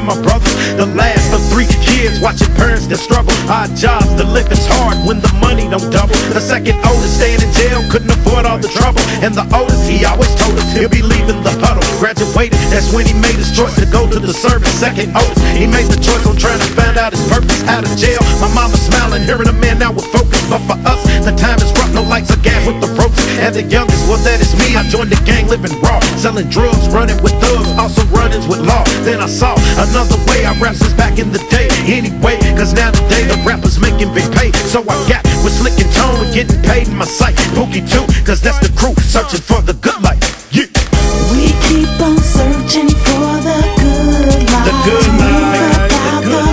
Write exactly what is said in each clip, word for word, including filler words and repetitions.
and my brothers. The last of three kids watching parents that struggle. Odd jobs, the living's hard when the money don't double. The second oldest staying in jail, couldn't afford all the trouble. And the oldest, he always told us he'll be leaving the huddle. Graduated, that's when he made his choice to go to the service. Second oldest, he made the choice on trying to find out his purpose. Out of jail, my mama smiling, hearing a man now with focus. But for us, the time is rough, no lights or gas with the ropes. And the youngest, well that is me, I joined the gang living raw. Selling drugs, running with thugs, also run-ins with law. Then I saw another way, I rap since back in the day. Anyway, cause now today the rappers making big pay. So I got with Slick and Tone and getting paid in my sight. Pookie too, cause that's the crew searching for the good life. Yeah. We keep on searching for the good life. The good life, the good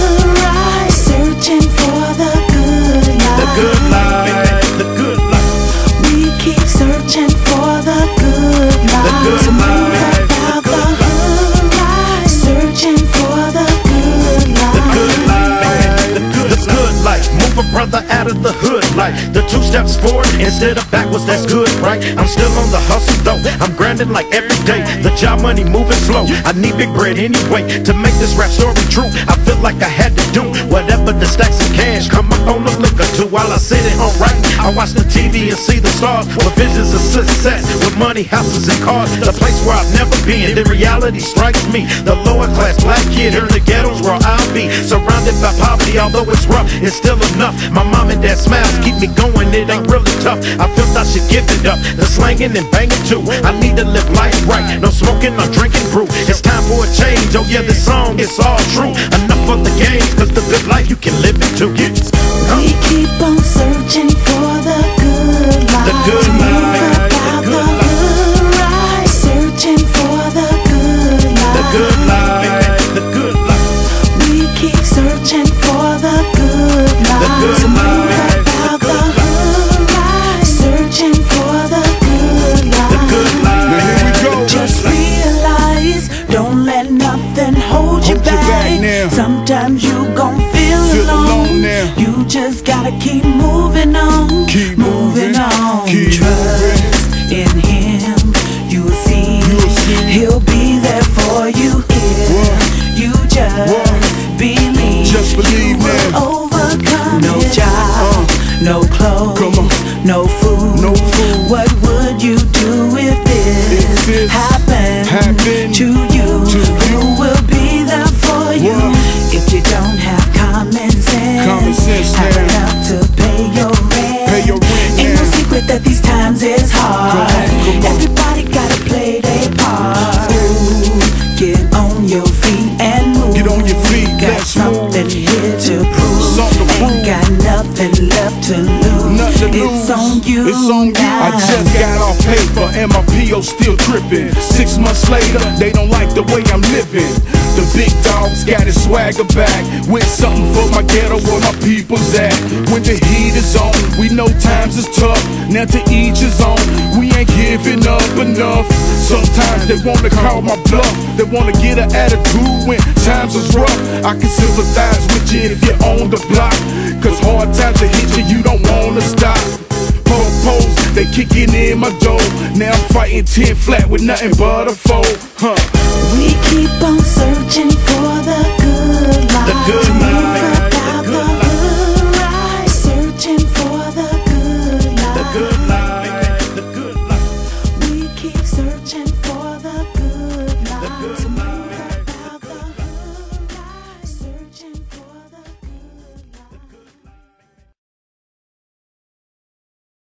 life. Searching for the good life. The good life, the good life. We keep searching for the good life. The good life, the good life. Searching for the good life. The good life, the good, the good life. Move a brother out of the hood like the two steps forward instead of backwards, that's good, right? I'm still on the hustle though, I'm grinding like every day. The job money moving slow, I need big bread anyway. To make this rap story true, I feel like I had to do whatever the stacks of cash come up on the liquor to. While I sit at home writing, I watch the T V and see the stars with visions of success, with money, houses and cars. The place where I've never been, then reality strikes me. The lower class black kid here in the ghettos where I'll be. Surrounded by poverty, although it's rough, it's still enough. My mom and dad smiles keep me going, it ain't really tough. I feel I should give it up, the slanging and banging too. I need to live life right, no smoking, no drinking brew. It's time for a change, oh yeah, this song is all true. Enough of the games, cause the good life you can live it too. Yeah. We keep on searching for the good life. The good life, the the good life. Searching for the good life. The good life, the good life. We keep searching for the good life. The good life, the good life. Searching for the good life. The good life. Now here we go. Just realize, don't let nothing hold, Hold you you back. back now. Sometimes you gon' feel, Feel alone. alone now. You just gotta keep moving on. Keep moving moving, on. keep Trust in Him. You'll see, You'll see. He'll be there for you if What? you just What? believe. Just believe you will now. overcome. No Uh. job, no clothes, Come on. no food. No food. What would you do if this, If this happened, happened to you? to Who you? will be there for you What? if you don't have common sense? Common sense have now. enough to pay your rent. Pay your rent Ain't now. no secret that these times is hard. Come on, come on. Everybody gotta play their part. Ooh, get on your feet and move. Get on your feet, Got let's move. something here to prove. Something to Ain't prove. got nothing left to lose. Nothing to It's lose. on you. It's on you. now. I just got off paper and my P O still tripping. Six months later, they don't like the way I'm living. The big dogs got his swagger back with something for my ghetto where my people's at. When the heat is on, we know times is tough. Now to each his own, we ain't giving up enough. Sometimes they wanna call my bluff, they wanna get an attitude when times is rough. I can sympathize with you if you're on the block, cause hard times to hit you, you don't wanna stop. Pose, they kicking in my door. Now I'm fighting ten flat with nothing but a foe. Huh. We keep on searching for the good life. The good life.